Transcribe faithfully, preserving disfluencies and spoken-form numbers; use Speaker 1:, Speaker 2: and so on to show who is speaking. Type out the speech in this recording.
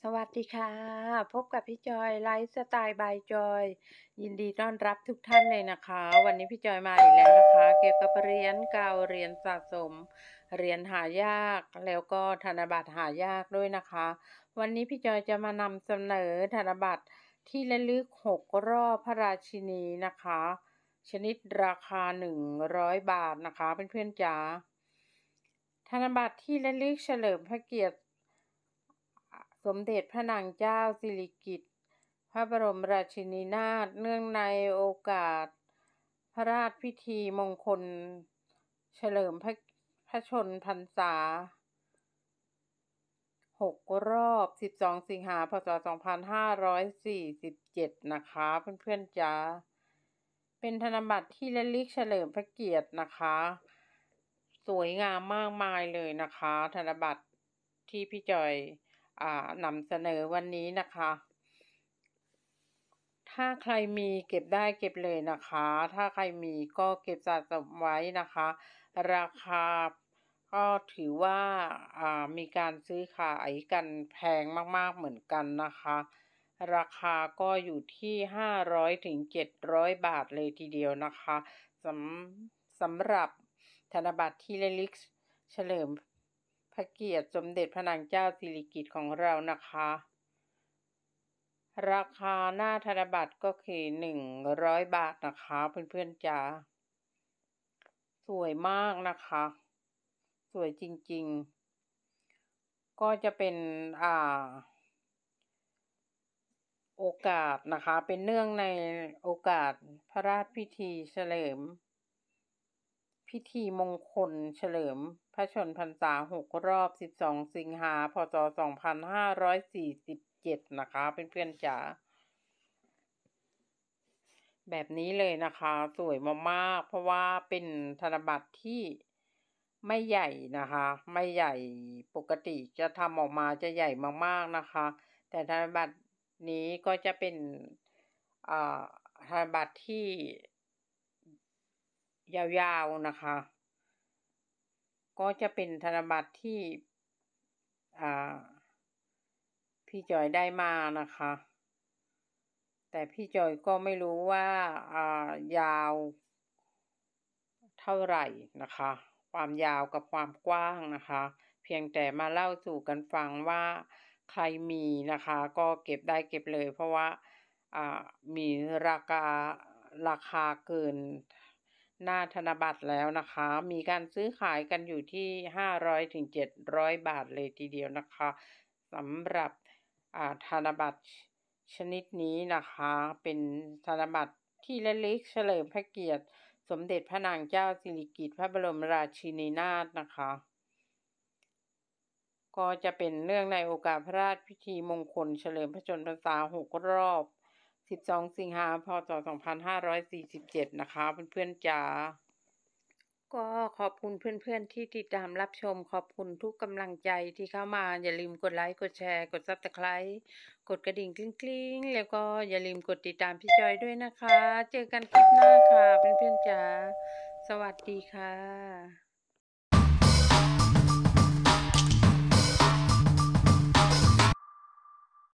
Speaker 1: วัสดีค่ะพบกับพี่จอยไลฟ์สไตล์บายจอยยินดีต้อนรับทุกท่านเลยนะคะวันนี้พี่จอยมาอีกแล้วนะคะเกี่ยวกับเหรียญเก่าเหรียญสะสมเหรียญหายากแล้วก็ธนบัตรหายากด้วยนะคะวันนี้พี่จอยจะมานำเสนอธนบัตรที่ระลึกหกรอบพระราชินีนะคะชนิดราคาหนึ่งร้อยบาทนะคะเพื่อนๆจ๋าธนบัตรที่ระลึกเฉลิมพระเกียรติสมเด็จพระนางเจ้าสิริกิติ์พระบรมราชินีนาถเนื่องในโอกาสพระราชพิธีมงคลเฉลิมพระพระชนพรรษาหกรอบสิบสองสิงหาคมพศสองพันห้าร้อยสี่สิบเจ็ดนะคะเพื่อนๆจ๋าเป็นธนบัตรที่ระลึกเฉลิมพระเกียรตินะคะสวยงามมากมายเลยนะคะธนบัตรที่พี่จอยอ่านำเสนอวันนี้นะคะถ้าใครมีเก็บได้เก็บเลยนะคะถ้าใครมีก็เก็บสะสมไว้นะคะราคาก็ถือว่าอ่ามีการซื้อขายกันแพงมากๆเหมือนกันนะคะราคาก็อยู่ที่ห้าร้อยถึงเจ็ดร้อยบาทเลยทีเดียวนะคะสำสำหรับธนบัตรที่ระลึกเฉลิมพระเกียรติสมเด็จพระนางเจ้าสิริกิติ์ของเรานะคะราคาหน้าธนบัตรก็คือหนึ่งร้อยบาทนะคะเพื่อนๆจ๋าสวยมากนะคะสวยจริงๆก็จะเป็นอ่าโอกาสนะคะเป็นเนื่องในโอกาสพระราชพิธีเฉลิมพิธีมงคลเฉลิมพระชนพรรษาหกรอบสิบสองสิงหาคมพศสองพันห้าร้อยสี่สิบเจ็ดนะคะเพื่อนๆจ๋าแบบนี้เลยนะคะสวยมากๆเพราะว่าเป็นธนบัตรที่ไม่ใหญ่นะคะไม่ใหญ่ปกติจะทำออกมาจะใหญ่มากๆนะคะแต่ธนบัตรนี้ก็จะเป็นอ่าธนบัตรที่ยาวๆนะคะก็จะเป็นธนบัตรที่อ่าพี่จอยได้มานะคะแต่พี่จอยก็ไม่รู้ว่าอ่ายาวเท่าไหร่นะคะความยาวกับความกว้างนะคะเพียงแต่มาเล่าสู่กันฟังว่าใครมีนะคะก็เก็บได้เก็บเลยเพราะว่าอ่ามีราคาราคาเกินหน้าธนบัตรแล้วนะคะมีการซื้อขายกันอยู่ที่ห้าร้อยถึงเจ็ดร้อยบาทเลยทีเดียวนะคะสำหรับอ่าธนบัตรชนิดนี้นะคะเป็นธนบัตรที่ระลึกเฉลิมพระเกียรติสมเด็จพระนางเจ้าสิริกิติ์พระบรมราชินีนาถนะคะก็จะเป็นเนื่องในโอกาสพระราชพิธีมงคลเฉลิมพระชนมพรรษาหกรอบสิบสองสิงหาคมพศสองพันห้าร้อยสี่สิบเจ็ดนะคะเพื่อนๆจ๋าก็ขอบคุณเพื่อนๆที่ติดตามรับชมขอบคุณทุกกำลังใจที่เข้ามาอย่าลืมกดไลค์กดแชร์กด ซับสไครบ์ กดกระดิ่งกริ๊งๆแล้วก็อย่าลืมกดติดตามพี่จอยด้วยนะคะเจอกันคลิปหน้าค่ะเพื่อนๆจ๋าสวัสดีค่ะ